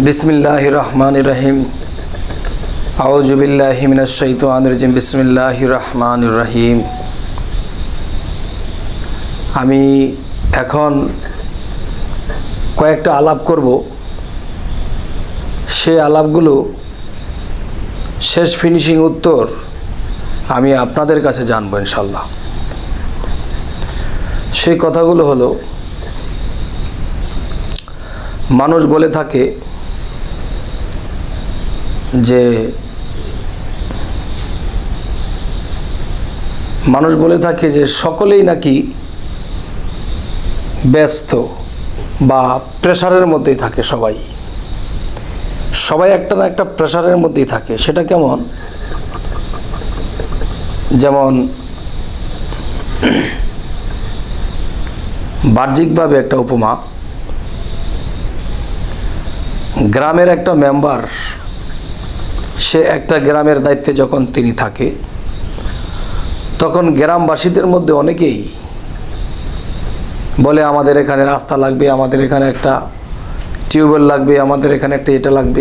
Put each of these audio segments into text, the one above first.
बिस्मिल्लाहिर रहमानिर रहीम आऊज़ु बिल्लाहि मिनश शैतानिर रजीम बिस्मिल्लाहिर रहमानिर रहीम। আমি এখন কয়েকটা আলাপ করব, সেই আলাপগুলো শেষ ফিনিশিং উত্তর আমি আপনাদের কাছে জানবো ইনশাআল্লাহ। সেই কথাগুলো হলো, মানুষ বলে থাকে যে সকলেই নাকি ব্যস্ত বা প্রেসারের মধ্যেই থাকে। সবাই একটা না একটা প্রেসারের মধ্যেই থাকে। সেটা কেমন? যেমন বাহ্যিকভাবে একটা উপমা, গ্রামের একটা মেম্বার, সে একটা গ্রামের দায়িত্বে যখন তিনি থাকে, তখন গ্রামবাসীদের মধ্যে অনেকেই বলে আমাদের এখানে রাস্তা লাগবে, আমাদের এখানে একটা টিউবওয়েল লাগবে, আমাদের এখানে একটা এটা লাগবে।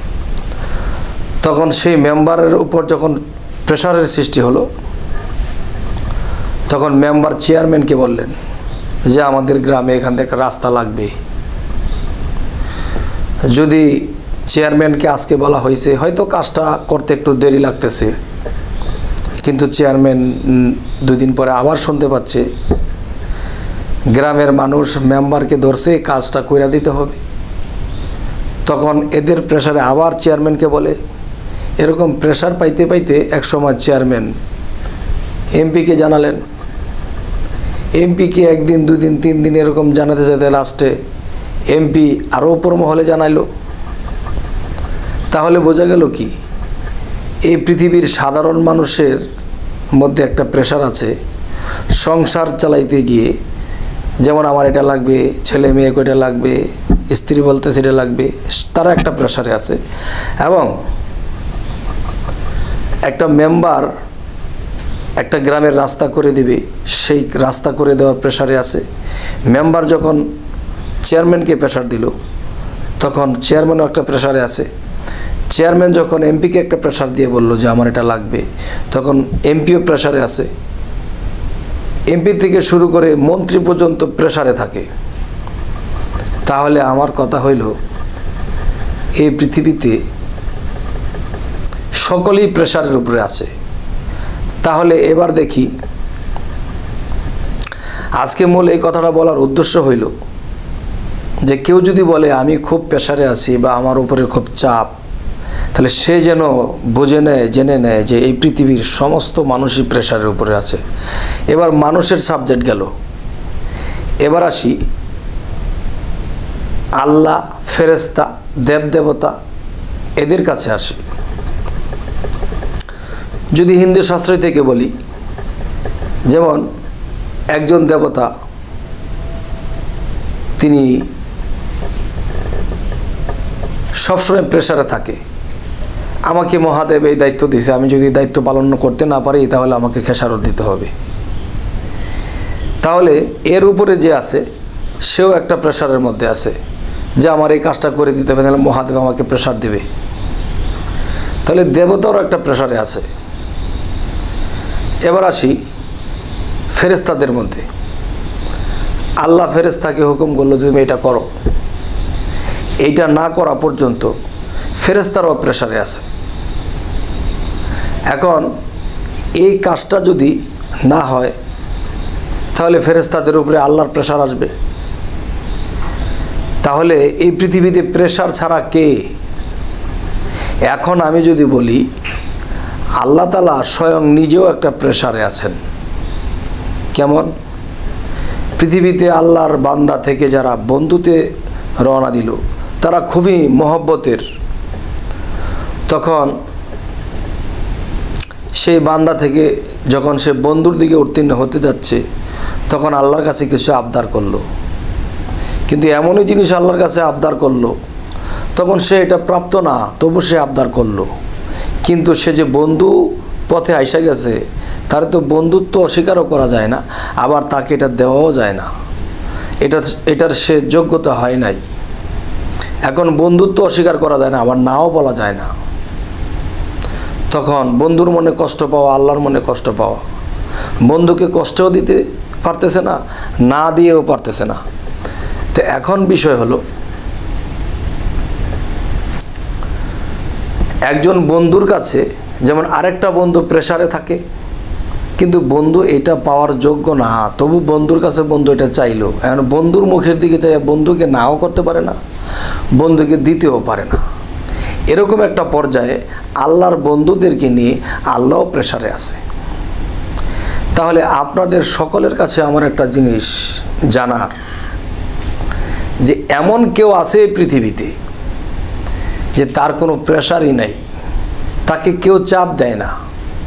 তখন সেই মেম্বারের উপর যখন প্রেসারের সৃষ্টি হলো, তখন মেম্বার চেয়ারম্যানকে বললেন যে আমাদের গ্রামে এখান থেকে একটা রাস্তা লাগবে। যদি চেয়ারম্যানকে আজকে বলা হয়েছে, হয়তো কাজটা করতে একটু দেরি লাগতেছে, কিন্তু চেয়ারম্যান 2 দিন পরে আবার শুনতে পাচ্ছে গ্রামের মানুষ মেম্বারকে ধরছে, কাজটা কইরা দিতে হবে। তখন এদের প্রেসারে আবার চেয়ারম্যানকে বলে। এরকম প্রেসার পাইতে পাইতে একসময় চেয়ারম্যান এমপিকে জানালেন। এমপিকে 1 দিন 2 দিন 3 দিন এরকম জানাতে যেতে লাস্টে এমপি আরও উপর মহলে জানাইল। তাহলে বোঝা গেল কি, এই পৃথিবীর সাধারণ মানুষের মধ্যে একটা প্রেসার আছে। সংসার চালাইতে গিয়ে যেমন আমার এটা লাগবে, ছেলে মেয়েকে এটা লাগবে, স্ত্রী বলতে সেটা লাগবে, তারা একটা প্রেসারে আছে। এবং একটা মেম্বার একটা গ্রামের রাস্তা করে দিবে, সেই রাস্তা করে দেওয়ার প্রেসারে আছে। মেম্বার যখন চেয়ারম্যানকে প্রেসার দিল, তখন চেয়ারম্যানও একটা প্রেসারে আছে। চেয়ারম্যান যখন এমপিকে একটা প্রেসার দিয়ে বলল যে আমার এটা লাগবে, তখন এমপিও প্রেসারে আছে। এমপি থেকে শুরু করে মন্ত্রী পর্যন্ত প্রেসারে থাকে। তাহলে আমার কথা হইল, এই পৃথিবীতে সকলেই প্রেসারের উপরে আছে। তাহলে এবার দেখি, আজকে মূল এই কথাটা বলার উদ্দেশ্য হইল যে কেউ যদি বলে আমি খুব প্রেসারে আছি বা আমার উপরে খুব চাপ, তাহলে সে যেন বুঝে নেয়, জেনে নেয় যে এই পৃথিবীর সমস্ত মানুষই প্রেসারের উপরে আছে। এবার মানুষের সাবজেক্ট গেল। এবার আসি আল্লাহ, ফেরেশতা, দেবদেবতা, এদের কাছে আসি। যদি হিন্দু শাস্ত্র থেকে বলি, যেমন একজন দেবতা, তিনি সবসময় প্রেসারে থাকে। আমাকে মহাদেব এই দায়িত্ব দিয়েছে, আমি যদি দায়িত্ব পালন করতে না পারি তাহলে আমাকে খেসারত দিতে হবে। তাহলে এর উপরে যে আছে সেও একটা প্রেসারের মধ্যে আছে যে আমার এই কাজটা করে দিতে হবে, তাহলে মহাদেব আমাকে প্রেসার দেবে। তাহলে দেবতারও একটা প্রেসারে আছে। এবার আসি ফেরেশতাদের মধ্যে। আল্লাহ ফেরেশতাকে হুকুম করলো যে তুমি এটা করো, এইটা না করা পর্যন্ত ফেরেশতারও প্রেসারে আছে। এখন এই কাজটা যদি না হয়, তাহলে ফেরেশতাদের উপরে আল্লাহর প্রেসার আসবে। তাহলে এই পৃথিবীতে প্রেসার ছাড়া কে? এখন আমি যদি বলি, আল্লাহ তাআলা স্বয়ং নিজেও একটা প্রেসারে আছেন। কেমন? পৃথিবীতে আল্লাহর বান্দা থেকে যারা বন্ধুতে রওনা দিল, তারা খুবই মহব্বতের। তখন সেই বান্দা থেকে যখন সে বন্ধুর দিকে উত্তীর্ণ হতে যাচ্ছে, তখন আল্লাহর কাছে কিছু আবদার করলো। কিন্তু এমনই জিনিস আল্লাহর কাছে আবদার করলো, তখন সে এটা প্রাপ্ত না, তবু সে আবদার করলো। কিন্তু সে যে বন্ধু পথে আইসা গেছে, তার তো বন্ধুত্ব অস্বীকারও করা যায় না, আবার তাকে এটা দেওয়াও যায় না। এটার সে যোগ্যতা হয় নাই। এখন বন্ধুত্ব অস্বীকার করা যায় না, আবার নাও বলা যায় না। তখন বন্ধুর মনে কষ্ট পাওয়া, আল্লাহর মনে কষ্ট পাওয়া। বন্ধুকে কষ্টও দিতে পারতেছে না, না দিয়েও পারতেছে না। তো এখন বিষয় হলো, একজন বন্ধুর কাছে যেমন আরেকটা বন্ধু প্রেসারে থাকে, কিন্তু বন্ধু এটা পাওয়ার যোগ্য না, তবু বন্ধুর কাছে বন্ধু এটা চাইলো। এখন বন্ধুর মুখের দিকে চাই, বন্ধুকে নাও করতে পারে না, বন্ধুকে দিতেও পারে না। এরকম একটা পর্যায়ে আল্লাহর বন্ধুদেরকে নিয়ে আল্লাহও প্রেসারে আছে। তাহলে আপনাদের সকলের কাছে আমার একটা জিনিস জানার, যে এমন কেউ আছে পৃথিবীতে যে তার কোনো প্রেসারই নাই, তাকে কেউ চাপ দেয় না।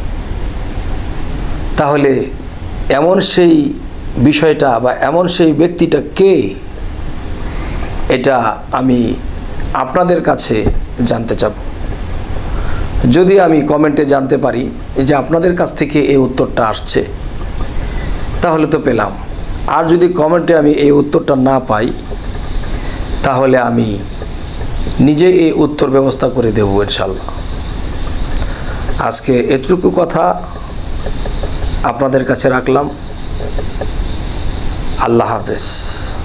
তাহলে এমন সেই বিষয়টা বা এমন সেই ব্যক্তিটা কে, এটা আমি আপনাদের কাছে জানতে চাব। যদি আমি কমেন্টে জানতে পারি যে আপনাদের কাছ থেকে এই উত্তরটা আসছে, তাহলে তো পেলাম। আর যদি কমেন্টে আমি এই উত্তরটা না পাই, তাহলে আমি নিজে এই উত্তর ব্যবস্থা করে দেব ইনশাল্লাহ। আজকে এতটুকু কথা আপনাদের কাছে রাখলাম। আল্লাহ হাফেজ।